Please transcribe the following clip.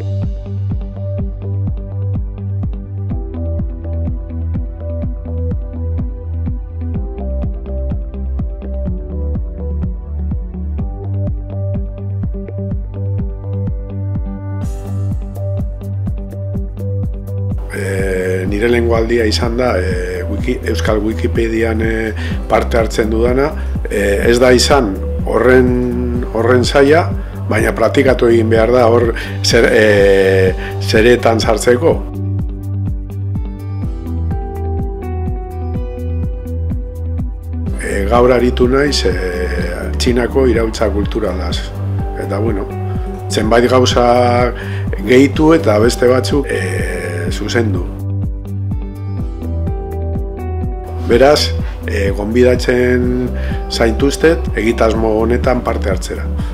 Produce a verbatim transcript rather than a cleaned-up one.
E, nire lehengo aldia izan da e, wiki, Euskal Wikipedian e, parte hartzen dudana, e, ez da izan horren, horren zaila, baina praktikatu egin behar da hor zer, e, zeretan sartzeko. E, gaur aritu naiz e, Txinako iraultza kulturalaz, eta bueno, zenbait gauza gehitu eta beste batzuk e, zuzendu. Beraz, e, gonbidatzen zaituztet egitasmo honetan parte hartzera.